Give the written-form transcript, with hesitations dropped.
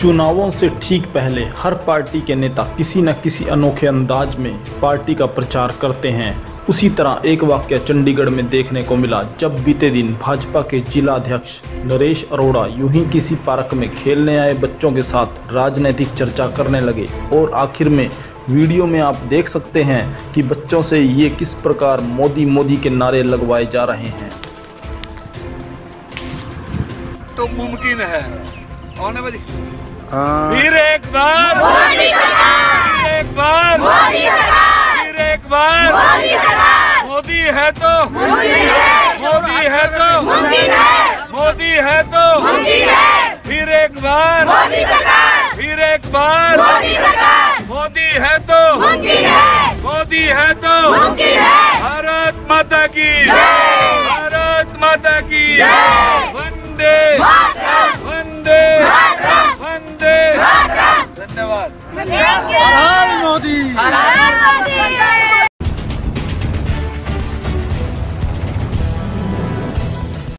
चुनावों से ठीक पहले हर पार्टी के नेता किसी न किसी अनोखे अंदाज में पार्टी का प्रचार करते हैं। उसी तरह एक वाकया चंडीगढ़ में देखने को मिला, जब बीते दिन भाजपा के जिला अध्यक्ष नरेश अरोड़ा यूं ही किसी पार्क में खेलने आए बच्चों के साथ राजनीतिक चर्चा करने लगे। और आखिर में वीडियो में आप देख सकते हैं कि बच्चों से ये किस प्रकार मोदी मोदी के नारे लगवाए जा रहे हैं। तो मुमकिन है फिर एक बार, फिर एक बार, फिर एक बार मोदी है तो, मोदी है तो, मोदी है तो, फिर एक बार, फिर एक बार, मोदी है तो, मोदी है तो, भारत माता की, भारत माता की, वंदे वंदे वंदे। धन्यवाद। मोदी।